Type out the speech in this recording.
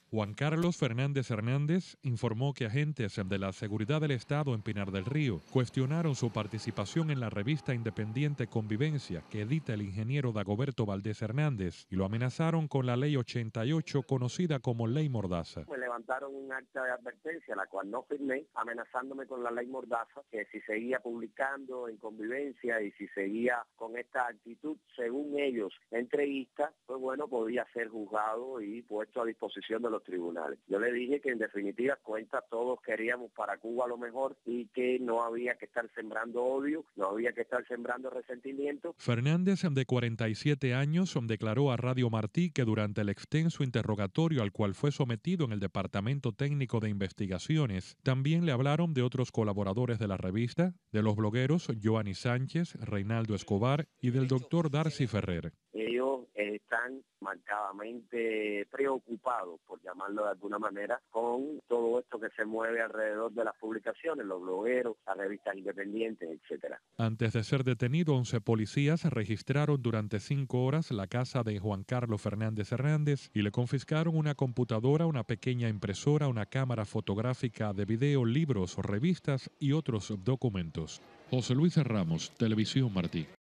Juan Carlos Fernández Hernández informó que agentes de la Seguridad del Estado en Pinar del Río cuestionaron su participación en la revista independiente Convivencia que edita el ingeniero Dagoberto Valdés Hernández y lo amenazaron con la Ley 88 conocida como Ley Mordaza. Me levantaron un acta de advertencia, la cual no firmé, amenazándome con la Ley Mordaza, que si seguía publicando en Convivencia y si seguía con esta actitud, según ellos, entreguista, pues bueno, podía ser juzgado y puesto a disposición de los tribunales. Yo le dije que en definitiva cuenta todos queríamos para Cuba lo mejor y que no había que estar sembrando odio, no había que estar sembrando resentimiento. Fernández, de 47 años, declaró a Radio Martí que durante el extenso interrogatorio al cual fue sometido en el Departamento Técnico de Investigaciones, también le hablaron de otros colaboradores de la revista, de los blogueros Joanny Sánchez, Reinaldo Escobar y del doctor Darcy Ferrer. Ellos están marcadamente preocupados, por llamarlo de alguna manera, con todo esto que se mueve alrededor de las publicaciones, los blogueros, las revistas independientes, etcétera. Antes de ser detenido, 11 policías registraron durante 5 horas la casa de Juan Carlos Fernández Hernández y le confiscaron una computadora, una pequeña impresora, una cámara fotográfica de video, libros, revistas y otros documentos. José Luis Ramos, Televisión Martí.